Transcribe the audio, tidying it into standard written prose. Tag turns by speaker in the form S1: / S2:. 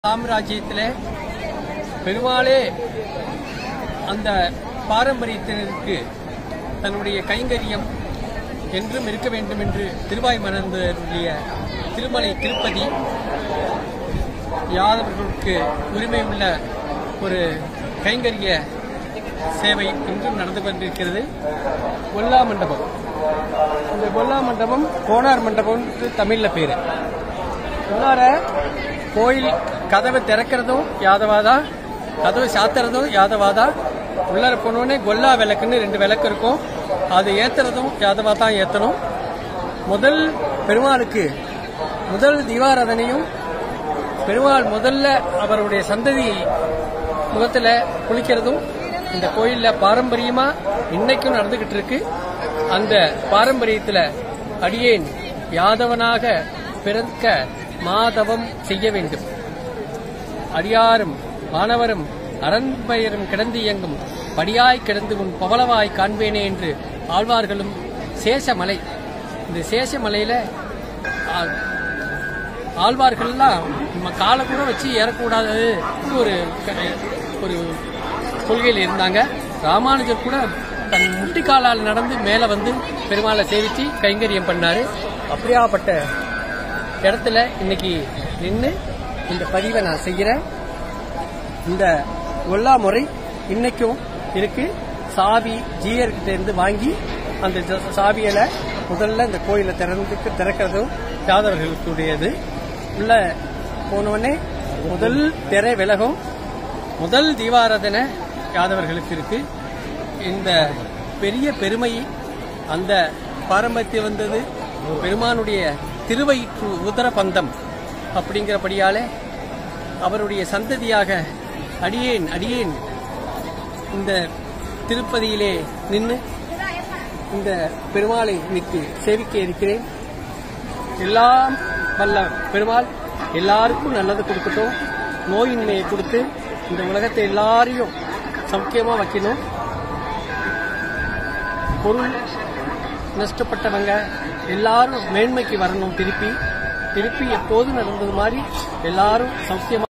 S1: சாம்ராஜ்யத்திலே பெருமாளே அந்த பாரம்பரியத்தினருக்கு தன்னுடைய கைங்கரியம் என்றும் இருக்க வேண்டும் என்று திருவாய் மலர்ந்தருடைய திருமலை திருப்பதி யாதவர்களுக்கு உரிமை உள்ள ஒரு கைங்கரிய சேவை இன்றும் நடந்து கொண்டிருக்கிறது. கொல்லா மண்டபம். இந்த கொல்லா மண்டபம் கோனார் மண்டபம் தமிழ்ல பேரு. உள்ளார கோயில் கதவை திறக்கிறதும் யாதவாதா, கதவை சாத்துறதும் யாதவாதா. உள்ளார போனோடனே கொல்லா விளக்குன்னு 2 விளக்கு இருக்கும். அது ஏத்துறதும் யாதவா தான் ஏத்தணும். முதல் பெருமாளுக்கு முதல் தீபாராதனையும் பெருமாள் முதல்ல அவருடைய சந்ததி முகத்துல குளிக்கிறதும் இந்த கோயில்ல பாரம்பரியமா இன்னைக்கும் நடந்துகிட்டு இருக்கு. அந்த பாரம்பரியத்துல அடியேன் யாதவனாக பிறக்க மாதவம் செய்ய வேண்டும். அடியாரும் மாணவரும் அரண்பயரும் கிடந்து இயங்கும் படியாய் கிடந்து உன் பவளவாய் காண்பேனே என்று ஆழ்வார்களும் சேஷமலை. இந்த சேஷமலையில ஆழ்வார்கள்லாம் நம்ம காலை கூட வச்சு ஏறக்கூடாது ஒரு கொள்கையில் இருந்தாங்க. ராமானுஜர் கூட தன் முட்டிக்காலால் நடந்து மேல வந்து பெருமாளை சேவிச்சு கைங்கரியம் பண்ணாரு. அப்படியாப்பட்ட இடத்துல இன்னைக்கு நின்று இந்த பதிவை நான் செய்கிறேன். இந்த கொல்லா முறை இன்னைக்கும் இருக்கு. சாவி ஜீயர்கிட்ட இருந்து வாங்கி அந்த சாவியில முதல்ல இந்த கோயிலை திறக்கிறதும் யாதவர்களுக்குடையது. உள்ள போனோடனே முதல் திரை விலகும். முதல் தீபாராதனை யாதவர்களுக்கு இருக்கு. இந்த பெரிய பெருமை அந்த பாரம்பரியம் வந்தது பெருமானுடைய திருவயிற்று உதர பந்தம் அப்படிங்கிறபடியாலே அவருடைய சந்ததியாக அடியேன் இந்த திருப்பதியிலே நின்று இந்த பெருமாளை இன்னைக்கு சேவிக்க இருக்கிறேன். எல்லாம் வல்ல பெருமாள் எல்லாருக்கும் நல்லது கொடுக்கட்டும். நோயின்மையை கொடுத்து இந்த உலகத்தை எல்லாரையும் சௌக்கியமா வைக்கணும். பொருள் நஷ்டப்பட்டவங்க எல்லாரும் மேன்மைக்கு வரணும். திருப்பி எப்போதும் நடந்தது மாதிரி எல்லாரும் சௌக்கியமா